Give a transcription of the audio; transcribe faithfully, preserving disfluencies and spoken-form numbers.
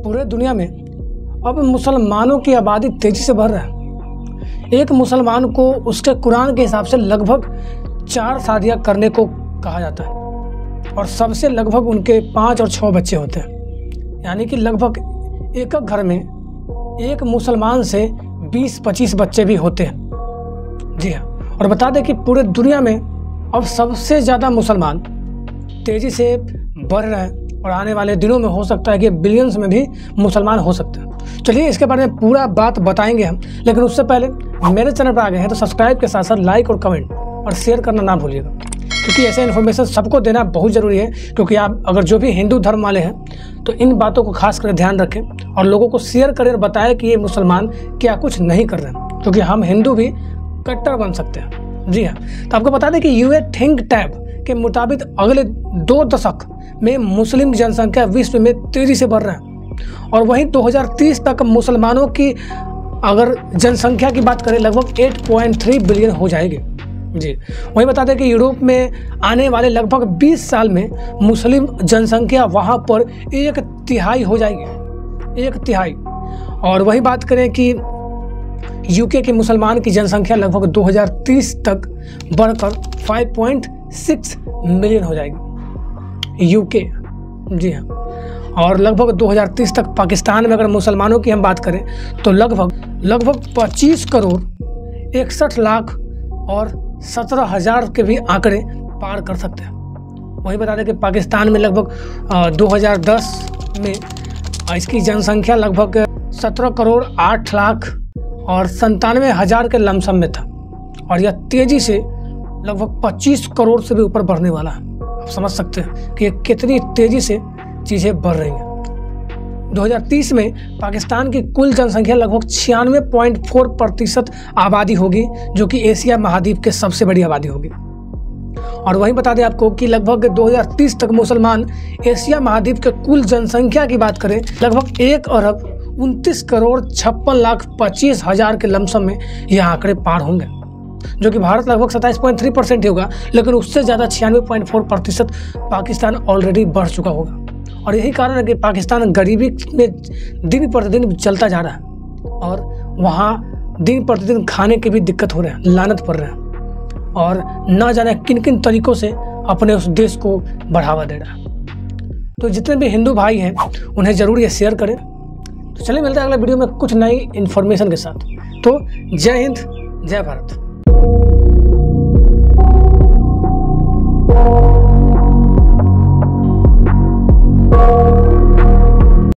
पूरे दुनिया में अब मुसलमानों की आबादी तेजी से बढ़ रहा है। एक मुसलमान को उसके कुरान के हिसाब से लगभग चार शादियां करने को कहा जाता है और सबसे लगभग उनके पाँच और छः बच्चे होते हैं। यानी कि लगभग एक घर में एक मुसलमान से बीस पच्चीस बच्चे भी होते हैं। जी हाँ, और बता दें कि पूरे दुनिया में अब सबसे ज़्यादा मुसलमान तेज़ी से बढ़ रहे हैं और आने वाले दिनों में हो सकता है कि बिलियंस में भी मुसलमान हो सकते हैं। चलिए इसके बारे में पूरा बात बताएंगे हम, लेकिन उससे पहले मेरे चैनल पर आ गए हैं तो सब्सक्राइब के साथ साथ लाइक और कमेंट और शेयर करना ना भूलिएगा, क्योंकि ऐसे इन्फॉर्मेशन सबको देना बहुत ज़रूरी है। क्योंकि आप अगर जो भी हिंदू धर्म वाले हैं तो इन बातों को खास कर ध्यान रखें और लोगों को शेयर करें और बताएं कि ये मुसलमान क्या कुछ नहीं कर रहे हैं, क्योंकि हम हिंदू भी कट्टर बन सकते हैं। जी हाँ, तो आपको बता दें कि यूए थिंक टैंक के मुताबिक अगले दो दशक में मुस्लिम जनसंख्या विश्व में तेजी से बढ़ रहा है और वहीं दो हज़ार तीस तक मुसलमानों की अगर जनसंख्या की बात करें लगभग आठ पॉइंट तीन बिलियन हो जाएगी। जी, वहीं बता दें कि यूरोप में आने वाले लगभग बीस साल में मुस्लिम जनसंख्या वहां पर एक तिहाई हो जाएगी, एक तिहाई। और वही बात करें कि यूके के मुसलमान की जनसंख्या लगभग दो हज़ार तीस तक बढ़कर पाँच पॉइंट छह मिलियन हो जाएगी यूके। जी हाँ, और लगभग दो हज़ार तीस तक पाकिस्तान में अगर मुसलमानों की हम बात करें तो लगभग लगभग पच्चीस करोड़ इकसठ लाख और सत्रह हजार के भी आंकड़े पार कर सकते हैं। वही बता दें कि पाकिस्तान में लगभग दो हज़ार दस में इसकी जनसंख्या लगभग सत्रह करोड़ आठ लाख और संतानवे हजार के लमसम में था और यह तेजी से लगभग पच्चीस करोड़ से भी ऊपर बढ़ने वाला है। आप समझ सकते हैं कि कितनी तेजी से चीज़ें बढ़ रही हैं। दो हज़ार तीस में पाकिस्तान की कुल जनसंख्या लगभग छियानवे पॉइंट चार प्रतिशत आबादी होगी, जो कि एशिया महाद्वीप के सबसे बड़ी आबादी होगी। और वहीं बता दें आपको कि लगभग दो हज़ार तीस तक मुसलमान एशिया महाद्वीप के कुल जनसंख्या की बात करें लगभग एक अरब उनतीस करोड़ छप्पन लाख पच्चीस हजार के लमसम में यह आंकड़े पार होंगे, जो कि भारत लगभग सत्ताईस पॉइंट तीन परसेंट ही होगा, लेकिन उससे ज़्यादा छियानवे पॉइंट चार प्रतिशत पाकिस्तान ऑलरेडी बढ़ चुका होगा। और यही कारण है कि पाकिस्तान गरीबी में दिन प्रतिदिन चलता जा रहा है और वहाँ दिन प्रतिदिन खाने की भी दिक्कत हो रहे हैं, लानत पड़ रहे हैं और न जाने किन किन तरीक़ों से अपने उस देश को बढ़ावा दे रहा है। तो जितने भी हिंदू भाई हैं उन्हें ज़रूर ये शेयर करें। तो चलिए मिलते हैं अगले वीडियो में कुछ नई इन्फॉर्मेशन के साथ। तो जय हिंद, जय भारत।